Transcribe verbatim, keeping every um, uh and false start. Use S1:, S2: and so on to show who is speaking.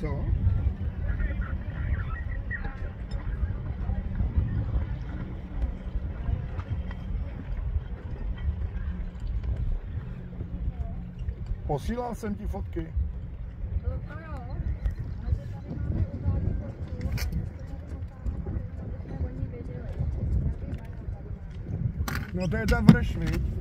S1: Co? Posílal jsem ti fotky.
S2: To jo, ale že tady máme uzádi portu, a jsme oni věděli.
S1: No to je ta vrš, viď?